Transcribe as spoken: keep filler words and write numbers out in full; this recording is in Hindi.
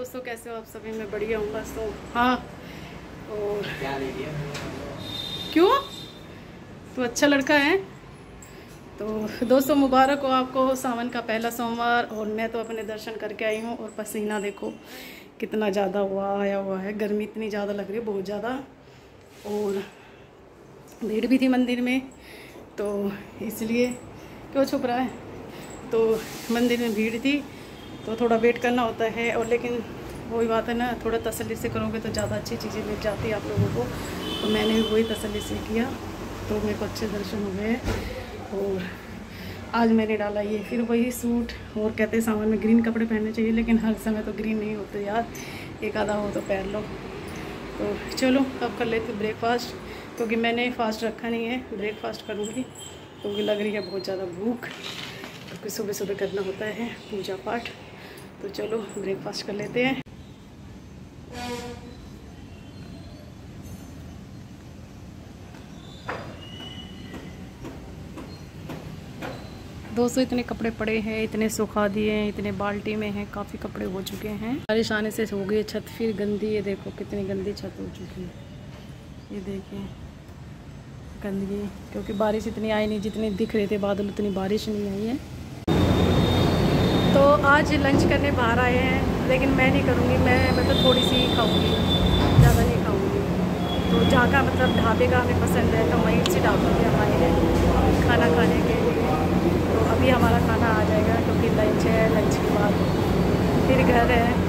दोस्तों, कैसे हो आप सभी? मैं बढ़िया हूँ बस। तो हाँ, और क्या ले लिया? क्यों? तो अच्छा लड़का है। तो दोस्तों, मुबारक हो आपको सावन का पहला सोमवार। और मैं तो अपने दर्शन करके आई हूँ और पसीना देखो कितना ज़्यादा हुआ आया हुआ है। गर्मी इतनी ज़्यादा लग रही है, बहुत ज़्यादा। और भीड़ भी थी मंदिर में, तो इसलिए क्यों छुप रहा है। तो मंदिर में भीड़ थी तो थोड़ा वेट करना होता है। और लेकिन वही बात है ना, थोड़ा तसल्ली से करोगे तो ज़्यादा अच्छी चीज़ें मिल जाती है आप लोगों को। तो मैंने भी वही तसल्ली से किया, तो मेरे को अच्छे दर्शन हो गए। और आज मैंने डाला ये फिर वही सूट। और कहते हैं सावन में ग्रीन कपड़े पहनने चाहिए, लेकिन हर समय तो ग्रीन नहीं होते यार, एक आधा हो तो पहन लो। तो चलो अब कर लेती हूँ ब्रेकफास्ट, क्योंकि मैंने फास्ट रखा नहीं है। ब्रेकफास्ट करूँगी क्योंकि लग रही है बहुत ज़्यादा भूख, क्योंकि सुबह सुबह करना होता है पूजा पाठ। तो चलो ब्रेकफास्ट कर लेते हैं। दोस्तों, इतने कपड़े पड़े हैं, इतने सुखा दिए हैं, इतने बाल्टी में हैं, काफ़ी कपड़े हो चुके हैं। बारिश आने से हो गई छत फिर गंदी। ये देखो कितनी गंदी छत हो चुकी है, ये देखिए गंदगी, क्योंकि बारिश इतनी आई नहीं। जितनी दिख रहे थे बादल उतनी बारिश नहीं आई है। तो आज लंच करने बाहर आए हैं, लेकिन मैं नहीं करूँगी। मैं मतलब थोड़ी सी ही खाऊँगी, ज़्यादा नहीं खाऊँगी। तो जहाँ का मतलब ढाबे का हमें पसंद है तो वहीं से ढाबे पे हम आए हैं खाना खाने के लिए। तो अभी हमारा खाना आ जाएगा, क्योंकि लंच है, लंच के बाद फिर घर है।